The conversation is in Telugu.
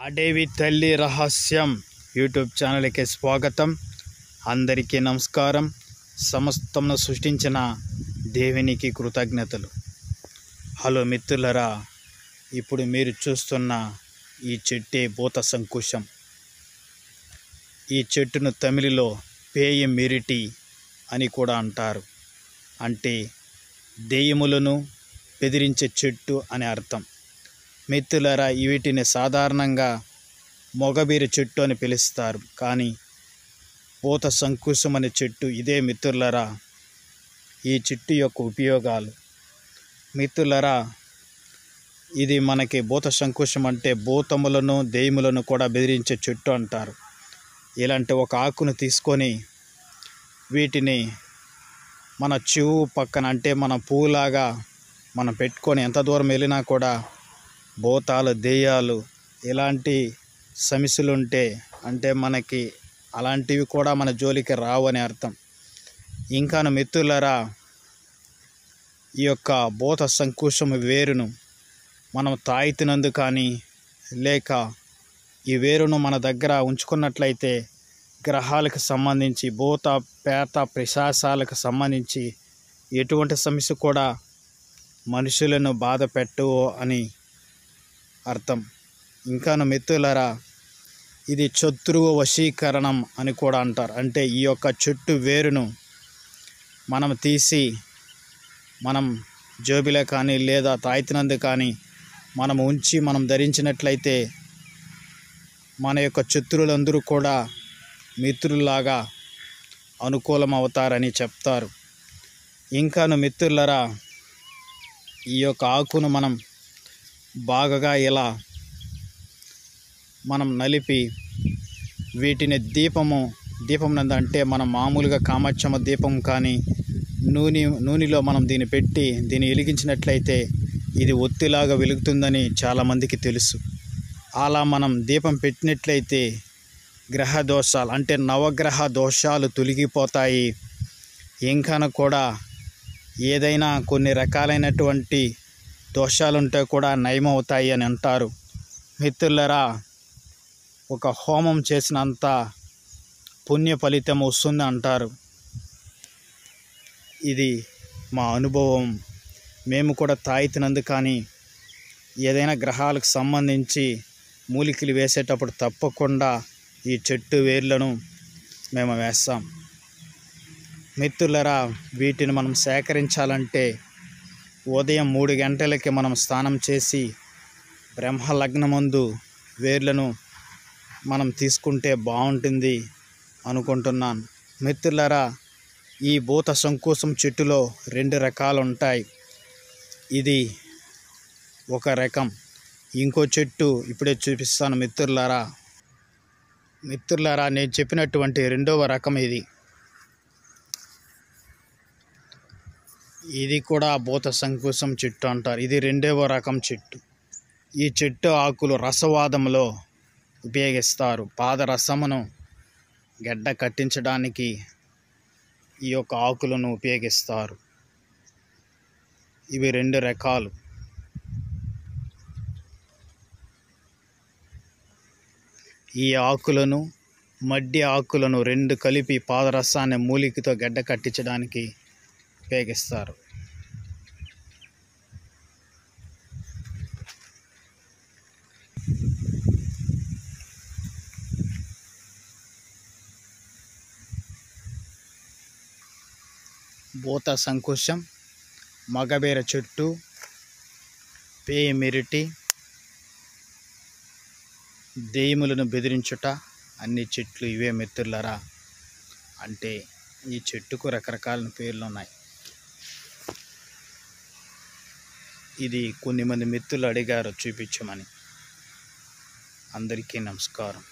అడవి తల్లి రహస్యం యూట్యూబ్ ఛానల్కి స్వాగతం. అందరికీ నమస్కారం. సమస్తమును సృష్టించిన దేవునికి కృతజ్ఞతలు. హలో మిత్రులరా, ఇప్పుడు మీరు చూస్తున్న ఈ చెట్టే భూత సంకుశం. ఈ చెట్టును తమిళలో పేయి మిరిటి అని కూడా అంటారు. అంటే దెయ్యములను బెదిరించే చెట్టు అని అర్థం. మిత్రులరా, వీటిని సాధారణంగా మొగబీర చెట్టు అని పిలుస్తారు. కానీ భూత సంకుశం అనే చెట్టు ఇదే మిత్రులరా. ఈ చెట్టు యొక్క ఉపయోగాలు మిత్రులరా, ఇది మనకి భూత సంకుశం అంటే భూతములను దెయ్యములను కూడా బెదిరించే చెట్టు అంటారు. ఇలాంటి ఒక ఆకును తీసుకొని వీటిని మన చెవు పక్కన అంటే మన పువ్వులాగా మనం పెట్టుకొని ఎంత దూరం వెళ్ళినా కూడా భూతాలు దెయ్యాలు ఇలాంటి సమస్యలు ఉంటే అంటే మనకి అలాంటివి కూడా మన జోలికి రావు అని అర్థం. ఇంకాను మిత్రులరా, ఈ యొక్క భూత సంకుశం వేరును మనం తాయితినందు కానీ లేక ఈ వేరును మన దగ్గర ఉంచుకున్నట్లయితే గ్రహాలకు సంబంధించి భూత పేత పిశాచాలకు సంబంధించి ఎటువంటి సమస్య కూడా మనుషులను బాధ పెట్టవు అని అర్థం. ఇంకాను మిత్రులరా, ఇది శత్రువు వశీకరణం అని కూడా అంటారు. అంటే ఈ యొక్క చెట్టు వేరును మనం తీసి మనం జోబిలో కానీ లేదా తాయితినందు కానీ మనం ఉంచి మనం ధరించినట్లయితే మన యొక్క శత్రువులందరూ కూడా మిత్రుల్లాగా అనుకూలం అవుతారని చెప్తారు. ఇంకాను మిత్రులరా, ఈ యొక్క ఆకును మనం బాగా ఇలా మనం నలిపి వీటిని దీపం నందు అంటే మనం మామూలుగా కామాక్షమ్మ దీపం కానీ నూనెలో మనం దీన్ని పెట్టి దీన్ని వెలిగించినట్లయితే ఇది ఒత్తిలాగా వెలుగుతుందని చాలామందికి తెలుసు. అలా మనం దీపం పెట్టినట్లయితే గ్రహ దోషాలు అంటే నవగ్రహ దోషాలు తొలగిపోతాయి. ఇంకాను కూడా ఏదైనా కొన్ని రకాలైనటువంటి దోషాలుంటే కూడా నయమవుతాయి అని అంటారు. మిత్రులరా, ఒక హోమం చేసినంత పుణ్య ఫలితం వస్తుంది అంటారు. ఇది మా అనుభవం. మేము కూడా తాయితినందు కానీ ఏదైనా గ్రహాలకు సంబంధించి మూలికలు వేసేటప్పుడు తప్పకుండా ఈ చెట్టు వేర్లను మేము వేస్తాం. మిత్రులరా, వీటిని మనం సేకరించాలంటే ఉదయం 3 గంటలకి మనం స్నానం చేసి బ్రహ్మలగ్నమందు వేర్లను మనం తీసుకుంటే బాగుంటుంది అనుకుంటున్నాను. మిత్రులరా, ఈ భూత సంకుశం చెట్టులో 2 రకాలు ఉంటాయి. ఇది ఒక రకం. ఇంకో చెట్టు ఇప్పుడే చూపిస్తాను మిత్రులారా. నేను చెప్పినటువంటి 2వ రకం ఇది కూడా భూత సంకుశం చెట్టు అంటారు. ఇది 2వ రకం చెట్టు. ఈ చెట్టు ఆకులు రసవాదంలో ఉపయోగిస్తారు. పాదరసమును గడ్డ కట్టించడానికి ఈ యొక్క ఆకులను ఉపయోగిస్తారు. ఇవి 2 రకాలు. ఈ ఆకులను మడ్డి ఆకులను 2 కలిపి పాదరసాన్ని మూలికతో గడ్డ కట్టించడానికి ఉపయోగిస్తారు. భూత సంకుశం, మగబీర చెట్టు, పేయి మిరిటి, దెయ్యములను బెదిరించుట అన్ని చెట్లు ఇవే మిత్రులరా. అంటే ఈ చెట్టుకు రకరకాల పేర్లు ఉన్నాయి. ఇది కొన్ని మంది మిత్రులు అడిగారు చూపించమని. అందరికీ నమస్కారం.